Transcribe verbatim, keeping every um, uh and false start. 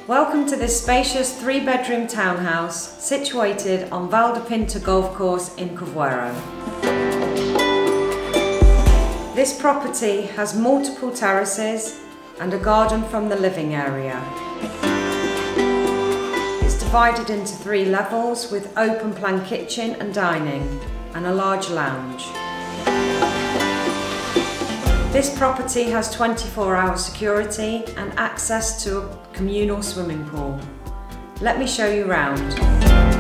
Welcome to this spacious three-bedroom townhouse situated on Vale de Pinta golf course in Carvoeiro. This property has multiple terraces and a garden from the living area. It's divided into three levels with open plan kitchen and dining and a large lounge. This property has twenty-four hour security and access to a communal swimming pool. Let me show you round.